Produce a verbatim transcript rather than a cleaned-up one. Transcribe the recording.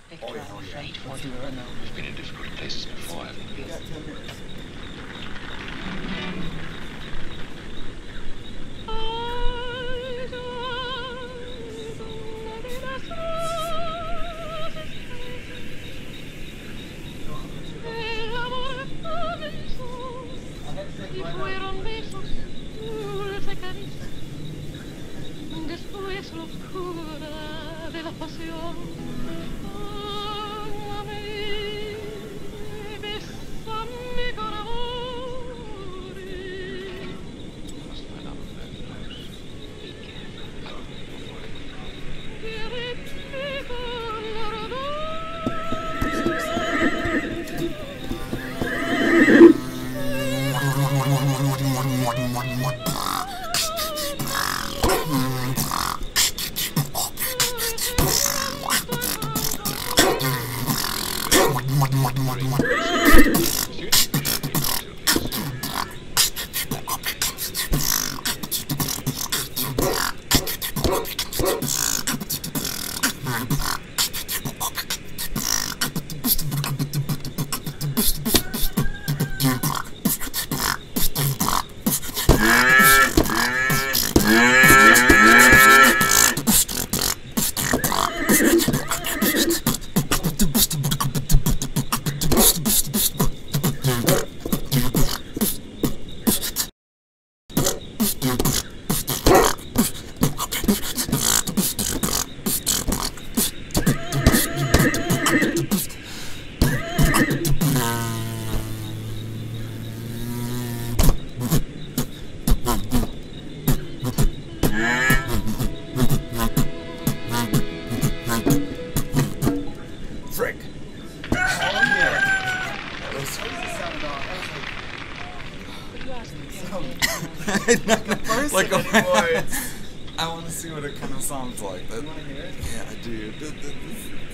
Oh, yeah. Freight Let's do it right now. We've been in difficult places before, haven't we? We got ten minutes. Y fueron besos, dulce caricia, después la oscura de la pasión. Ámame, bésame con amor. Must find out what that knows. Be careful. Before I Quiéreme con ardor. The first like a, anymore. I want to see what it kind of sounds like. That, You want to hear it? yeah, I do. Th- th- this-